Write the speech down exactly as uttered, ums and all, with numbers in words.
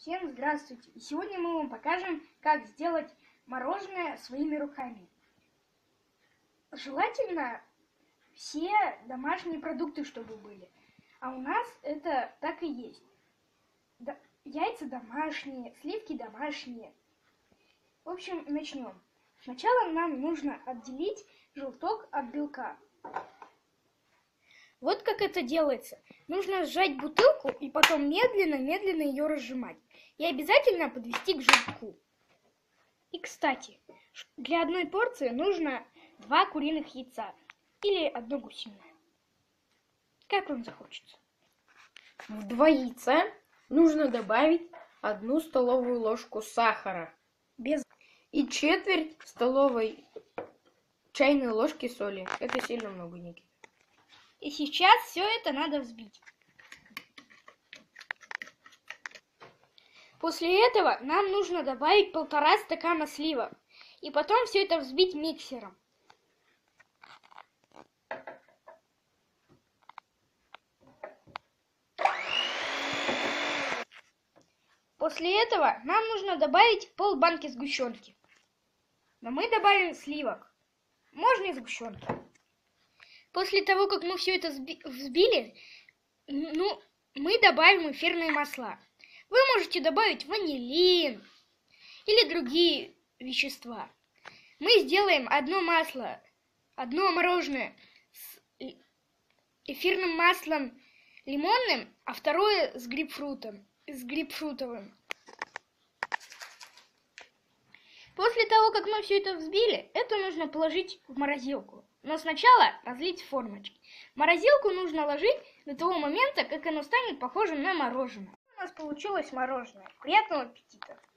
Всем здравствуйте! И сегодня мы вам покажем, как сделать мороженое своими руками. Желательно все домашние продукты, чтобы были. А у нас это так и есть. Д- яйца домашние, сливки домашние. В общем, начнем. Сначала нам нужно отделить желток от белка. Вот как это делается. Нужно сжать бутылку и потом медленно-медленно ее разжимать. И обязательно подвести к желтку. И, кстати, для одной порции нужно два куриных яйца или одно гусиное. Как вам захочется. В два яйца нужно добавить одну столовую ложку сахара Без... и четверть столовой чайной ложки соли. Это сильно много, Никита. И сейчас все это надо взбить. После этого нам нужно добавить полтора стакана сливок. И потом все это взбить миксером. После этого нам нужно добавить полбанки сгущенки. Но мы добавим сливок. Можно и сгущенки. После того, как мы все это взбили, ну, мы добавим эфирные масла. Вы можете добавить ванилин или другие вещества. Мы сделаем одно масло, одно мороженое с эфирным маслом лимонным, а второе с грейпфрутом, с грейпфрутовым. После того, как мы все это взбили, это нужно положить в морозилку. Но сначала разлить в формочки. В морозилку нужно ложить до того момента, как оно станет похожим на мороженое. У нас получилось мороженое. Приятного аппетита!